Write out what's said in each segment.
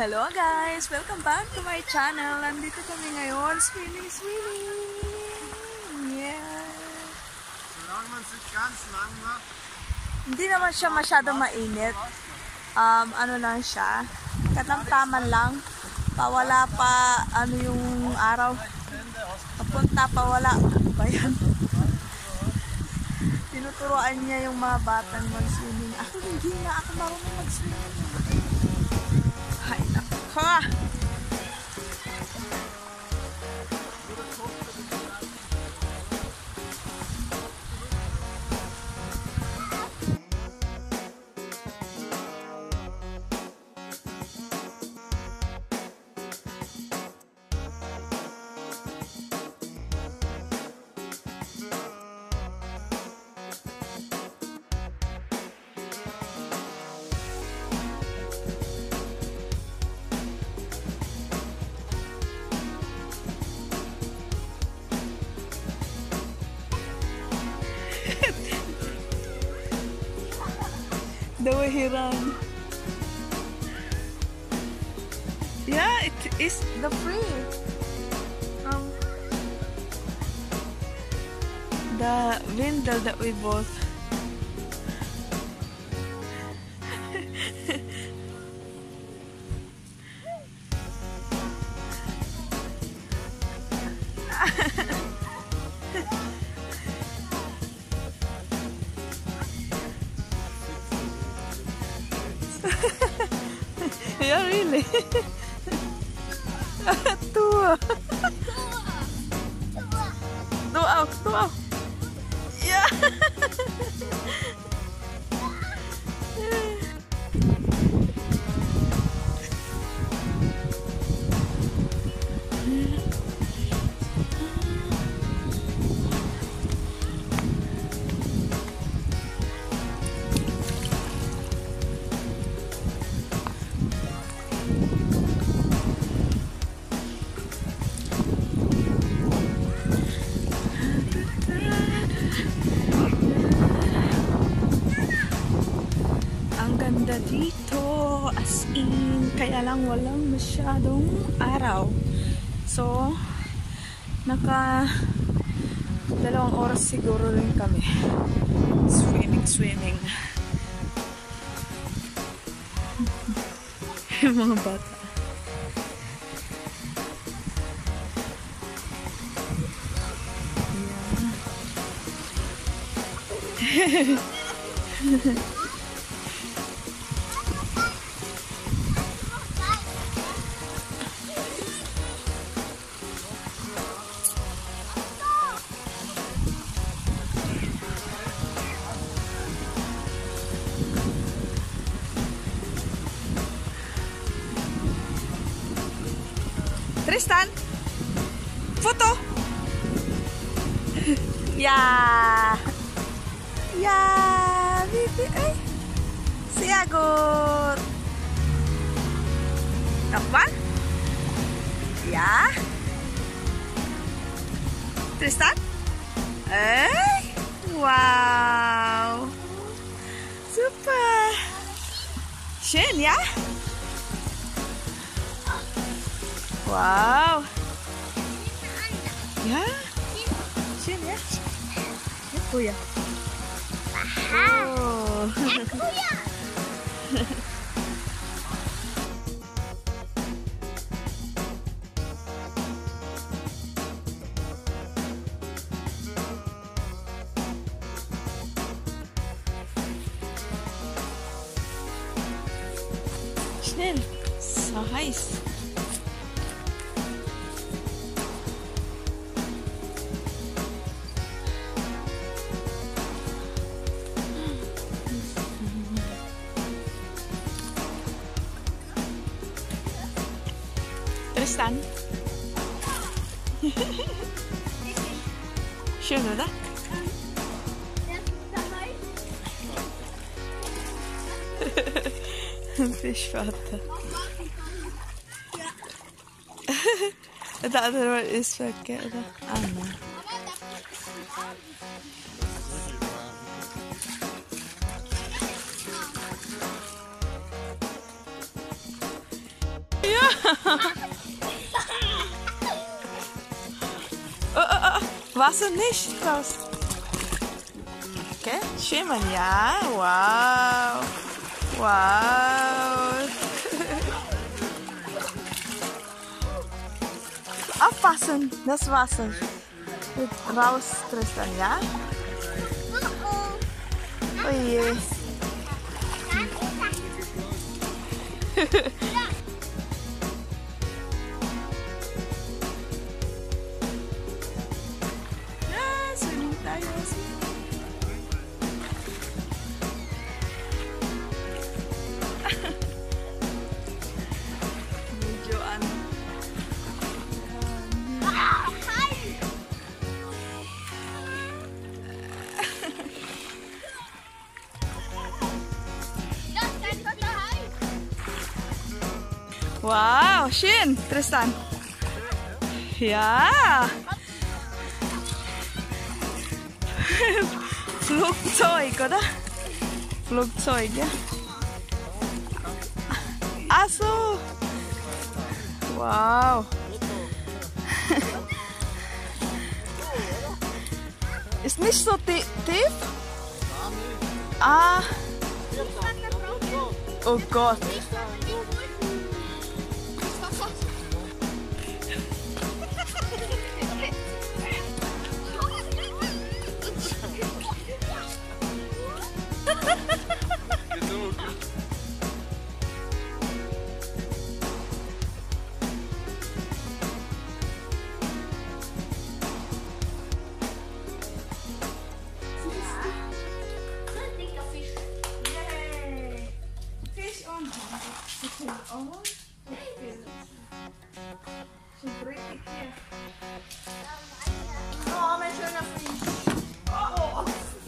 Hello guys! Welcome back to my channel. Nandito kami ngayon. Swimming! Yeah! Hindi naman siya masyado mainit. Ano lang siya. Katamtaman lang. Pawala pa yung araw. Papunta pawala. Ano ba yan? Tinuturoan niya yung mga batang mag-swimming. Ako hindi na ako marunong mag-swimming. Hay nako! The way he ran. Yeah, it is the free. The window that we bought. Yeah, really. Tua. Tua. Yeah. Ganda dito, as in, kaya lang walang masyadong araw. So, naka 2 oras siguro rin kami swimming. Yung mga bata. Yeah. Tristan, foto. Yeah, baby. Ay, siagot. Apa? Yeah. Tristan. Ay, wow. Super. Schön, ja? Wow. Ja? Schön, ja? Ja, Kuya. Oh. Kuya. Schnell. So heiß. Tristan. Schön, oder? Fischvater. The other one is verkehrt, oder? Ah, no. Wasser nicht raus. Okay, schimmen, ja. Wow. Wow. Aufpassen, das Wasser wird raus, Tristan, ja? Oh je. Wow, schön, Tristan. Ja. Flugzeug, oder? Flugzeug, ja. Ach so. Wow. Ist nicht so tief? Ah. Oh Gott. Oh, mein schöner Fisch. Oh.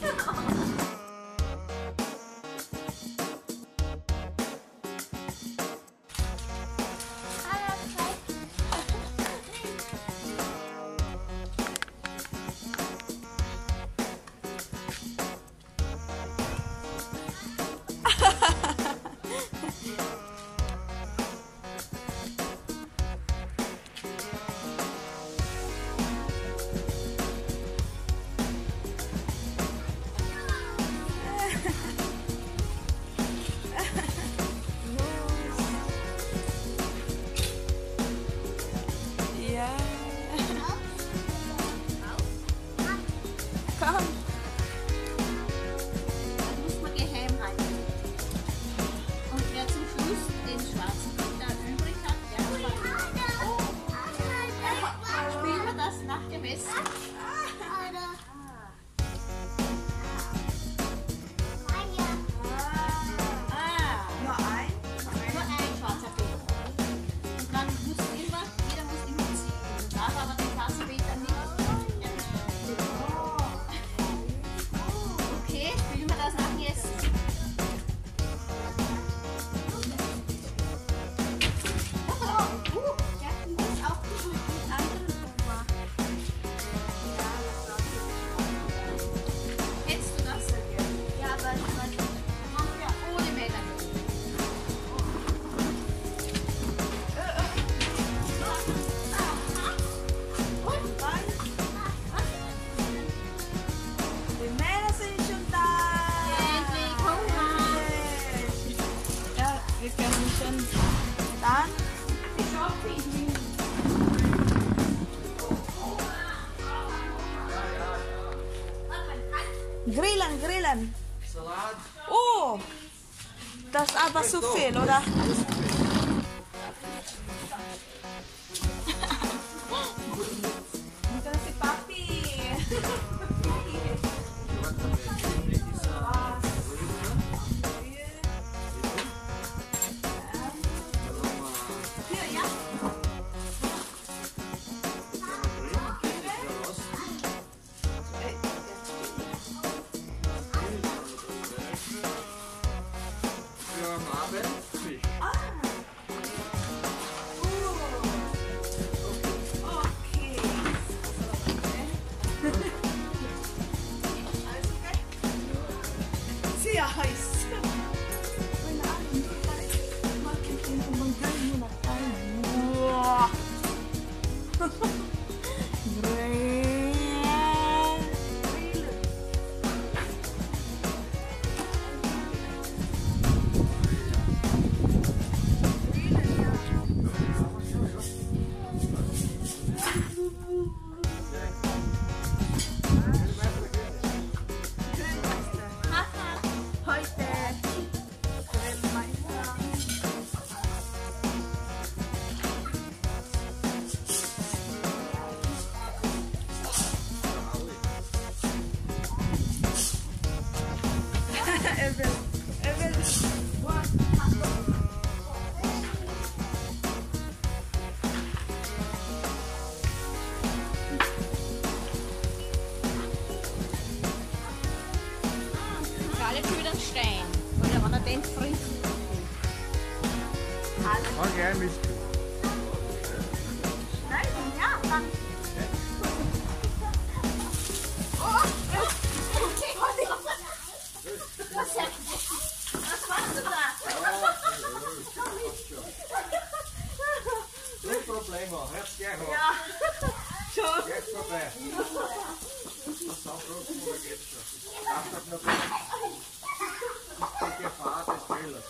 Grillen. Salat. Oh, das ist aber zu viel, oder? Evelyn. Evelyn. What? Alles wieder ein Stein. Oder wenn er den frisst. Okay, Mist. Nein, ja, dann. Was machst du da? Kein Problem, hört's gleich an. Ja, schon. Geht's vorbei. Das Saugrosten oder geht's schon? Ach, das noch die Gefahr des Fehlers.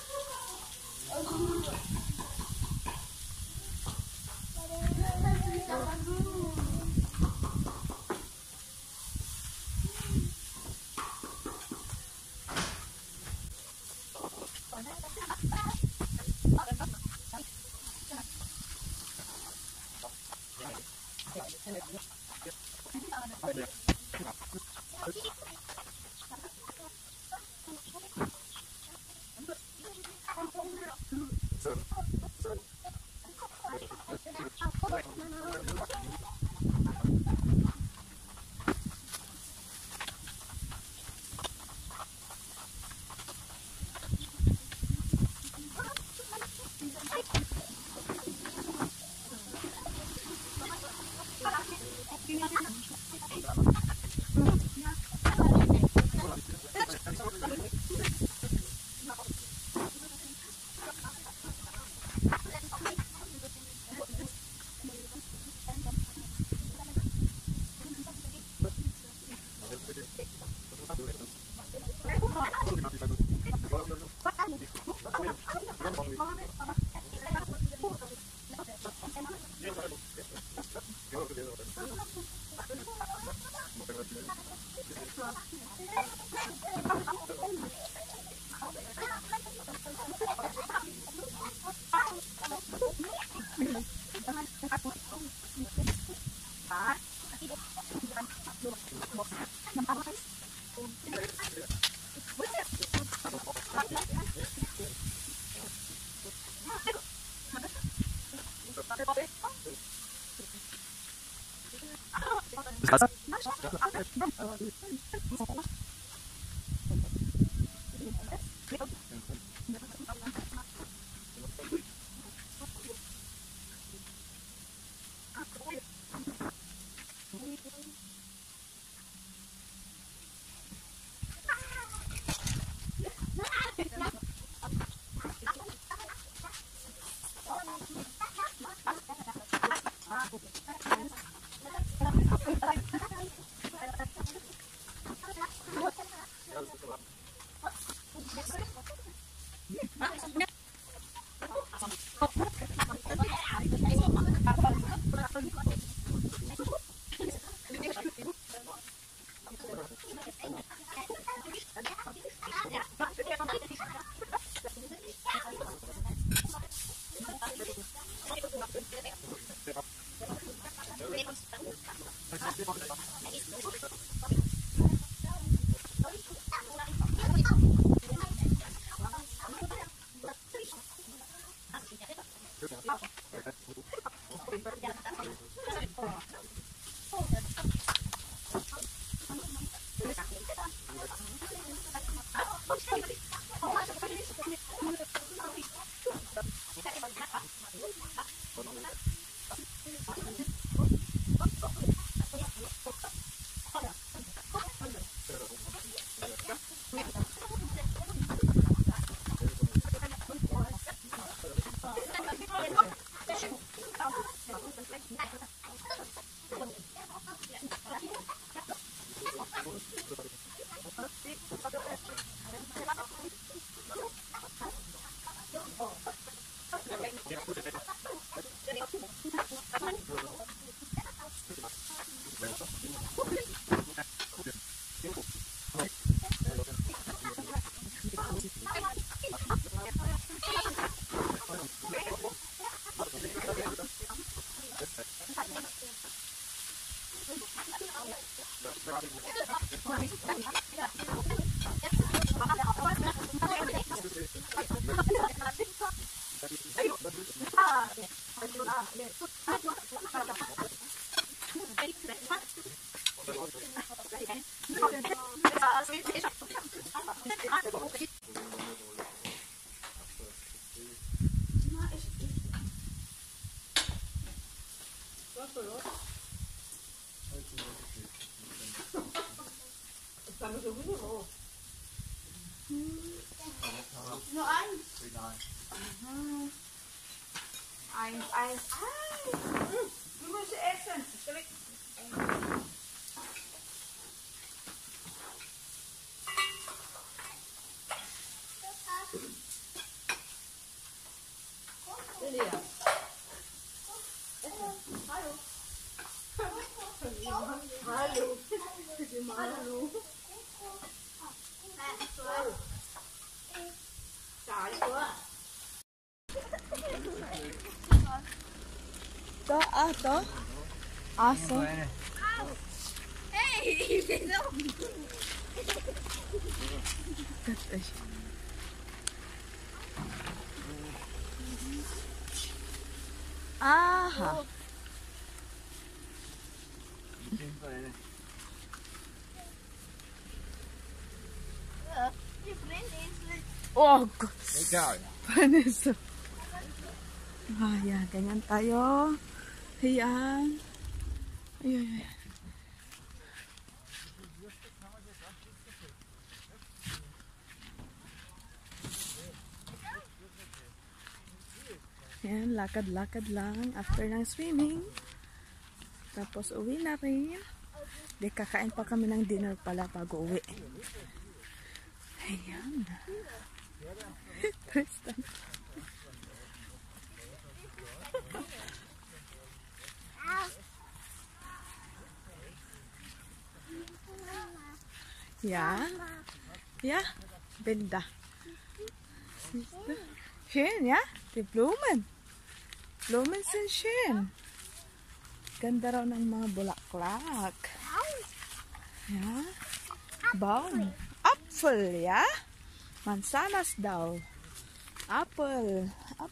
Eins. Du musst essen. To. Aso. Hey, wieso? Aha. Die Freundin ist Oh Gott. Egal. Panis. Ah, ya, ganyan tayo. Ayan. Ay. Ayan, lakad-lakad lang after ng swimming. Tapos uwi na rin. Di, kakain pa kami ng dinner pala bago uwi. Ayan. Tristan. Ja, Binda. Schön, ja? Die Blumen. Blumen sind schön. Ganda raw ng mga bulaklak. Ja. Baum. Apfel, ja? Mansanas daw. Apfel.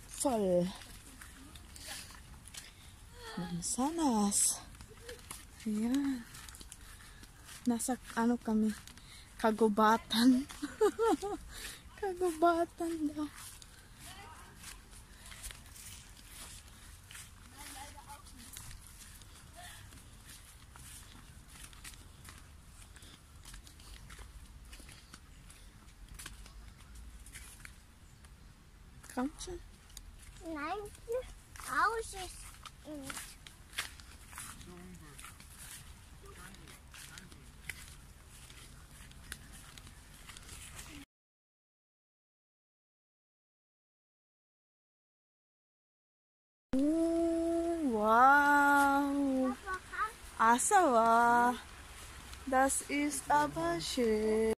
Mansanas. Ayan. Nasa ano kami? Kagubatan. Kagubatan daw. Kommt schon? Nein, aus ist. Wow. Asawa. Das ist aber schön.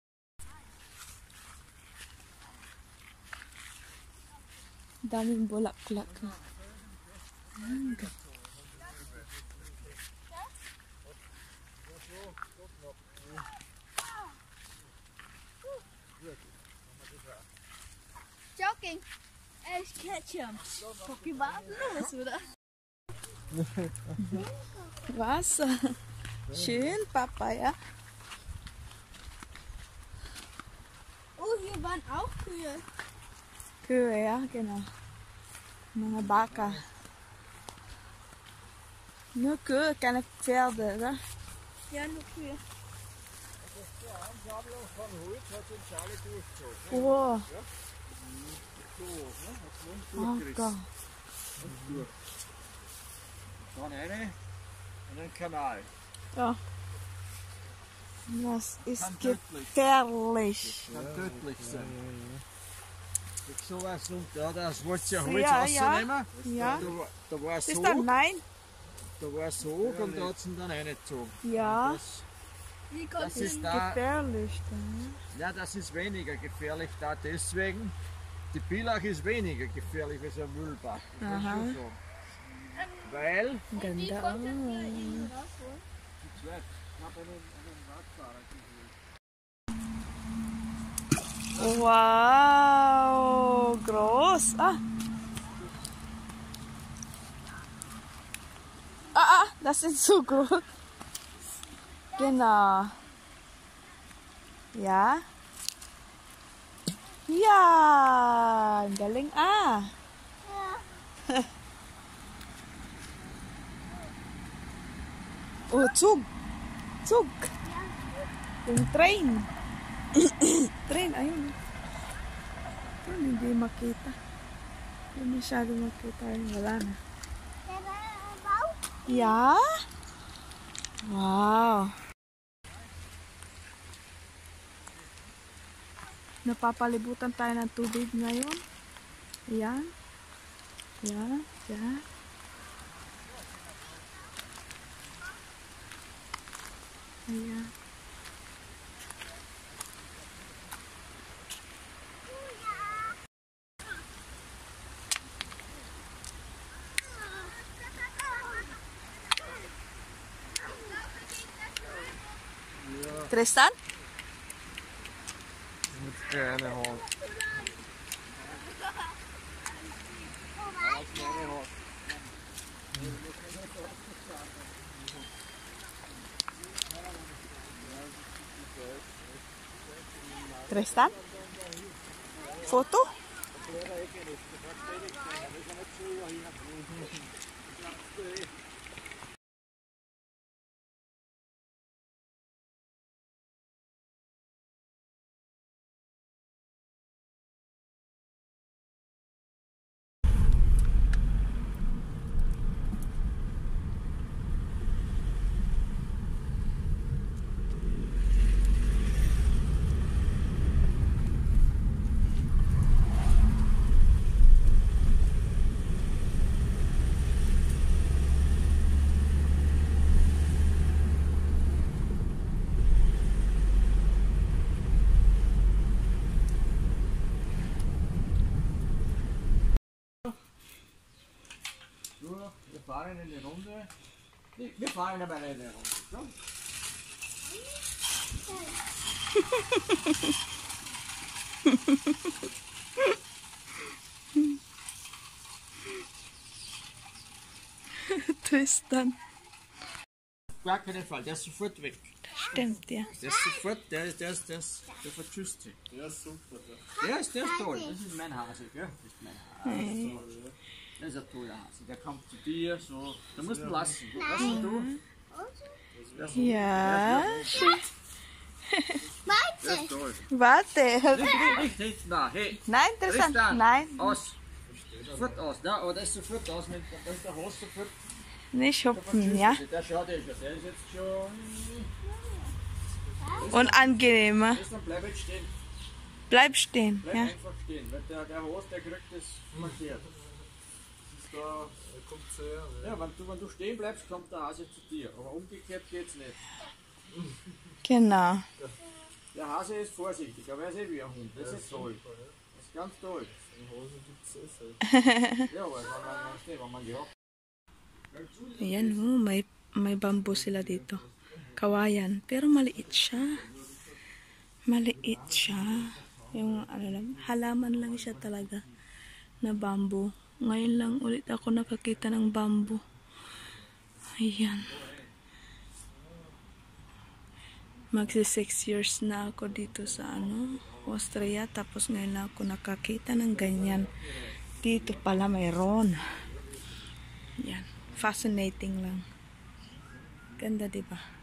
Daming bulaklak. joking. Ich catch him. Guck die Waden los, oder? Wasser. Schön, Papa, ja? Oh, hier waren auch Kühe. Kühe, ja, genau. Mga baka. Nur Kühe, keine Pferde, oder? Ja, nur Kühe. Ansammlung von Holz hat uns alle durchgezogen. Wow. Ja? So, ne? Hat uns Oh durchgerissen. Gott. Und durch. Dann eine und ein Kanal. Ja. Das ist Kann tödlich. gefährlich. Kann tödlich sein. Mit sowas und das wollt ihr Holz Ja, rausnehmen? Ja. Da war Ist so, dann nein? da war so und da hat es ihn dann reingezogen. Ja. Wie Das konnte ist da, Gefährlich. Dann. ja, das ist weniger gefährlich da deswegen. Die Billach ist weniger gefährlich als ein Müllbach. Ich muss Aha. schon sagen. Weil Wie Ganda. konntet ihr ihn rausholen? die zwei, ich habe einen Radfahrer geholt. Wow, groß. Das ist so gut. Genau. Ja. Ja, ang galing Oh, Zug. Yung train. Train, ayun. Ayun, hindi makita. Hindi masyado makita. Wala na. Yeah? Wow. Napapalibutan tayo ng tubig ngayon. Yan. Yan. Yan. Ayan. Tristan? Mit gerne hoch. Tristan? Foto? Wir fahren in die Runde. Wir fahren aber in die Runde. So. Tristan. Gar keinen Fall, der ist sofort weg. Stimmt, ja. Der ist sofort, der verschüsst sich. Der ist super. Der ist toll. Das ist mein Hase, gell? Das ist mein Hase. Das ist ein toller Hase. Der kommt zu dir, so. Da musst du ihn lassen. Lass du. Ja. Der ist toll. Warte. Nicht, na, hey. Nein, Tristan. Tristan, Nein. aus. Sofort aus, ne? Aber der ist sofort aus. Da ist der Hase sofort. Nicht hupfen, ja? Der schaut ja schon. Der ist jetzt schon. Unangenehmer. Tristan, bleib jetzt stehen. Bleib stehen, Bleib ja. einfach stehen. Weil der Hase, der kriegt das markiert. Da kommt sehr, ja, wenn du stehen bleibst, kommt der Hase zu dir. Aber umgekehrt geht's nicht. Genau. Der Hase ist vorsichtig, aber er ist wie ein Hund. Das ist toll. Das ist ganz toll. Ja, aber wenn man gehockt. Ayan, oh, may bamboo sila dito. Kawayan. Pero maliit siya. Maliit siya. Yung ano lang, halaman lang siya talaga na bamboo. Ngayon lang ulit ako nakakita ng bamboo. Ayan. Magsi 6 years na ako dito sa Austria. Tapos ngayon lang ako nakakita ng ganyan. Dito pala mayroon. Yan. Fascinating lang. Ganda, diba?